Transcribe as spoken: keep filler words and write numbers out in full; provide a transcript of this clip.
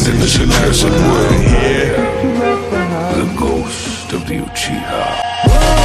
in this accursed world. The ghost of the Uchiha.